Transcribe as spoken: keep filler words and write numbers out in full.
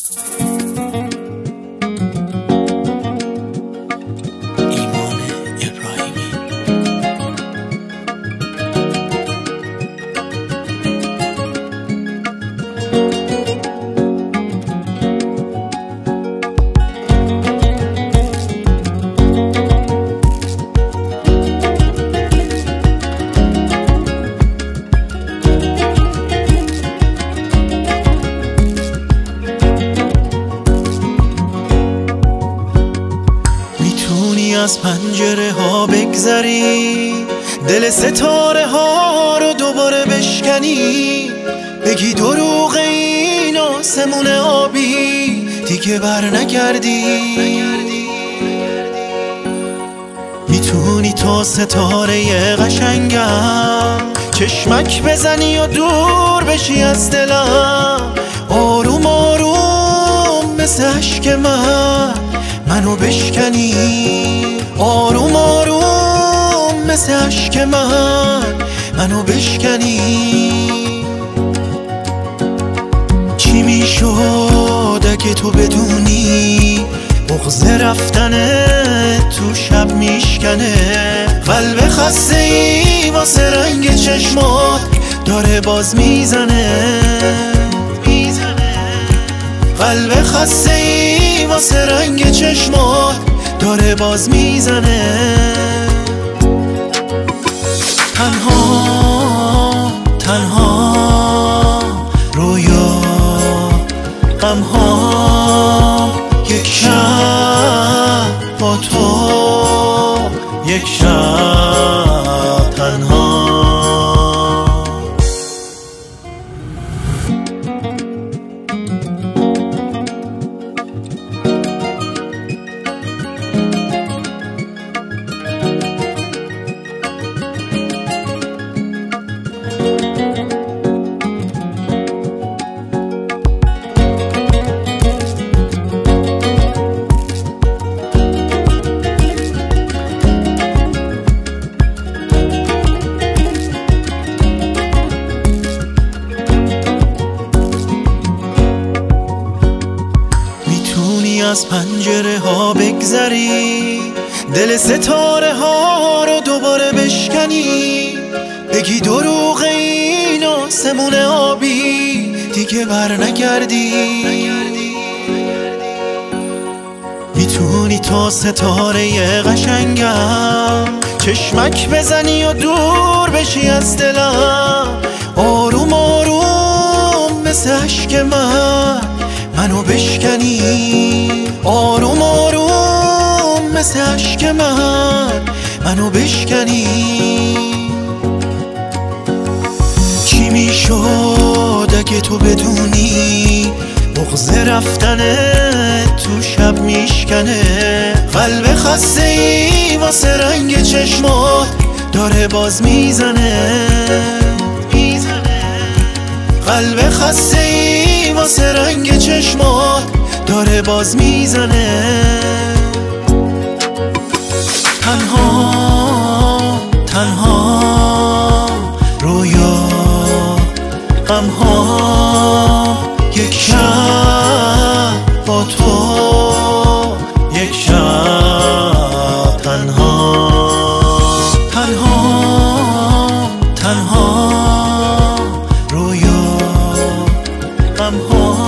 ایمان ابراهیمی. از پنجره ها بگذری، دل ستاره ها رو دوباره بشکنی، بگی دروغ این آسمون آبی دیگه بر نگردی. میتونی تا ستاره قشنگم چشمک بزنی و دور بشی از دلم، آروم آروم مثل عشق من منو بشکنی، آروم آروم مثل عشق من منو بشکنی. چی میشد اگه تو بدونی بغض رفتن تو شب میشکنه، قلب خسته ای واسه رنگ چشمات داره باز میزنه، قلب خسته ای واسه رنگ چشمات داره باز میزنه. تنها تنها رویا غمها، یک شب با تو، یک شب تنها. از پنجره ها بگذری، دل ستاره ها رو دوباره بشکنی، بگی دروغ این آسمون آبی دیگه بر نگردی. میتونی تا ستاره قشنگم چشمک بزنی و دور بشی از دلم، آروم آروم مثل عشق من منو بشکنی، آروم آروم مثل عشق من منو بشکنی. چی میشد اگه تو بدونی بغض رفتن تو شب میشکنه، قلب خسته ای واسه رنگ چشمات داره باز میزنه، قلب خسته ای واسه رنگ چشمات داره باز میزنه. تنها تنها رویا غمها، یک شب با تو، یک شب تنها. تنها تنها رویا غمها،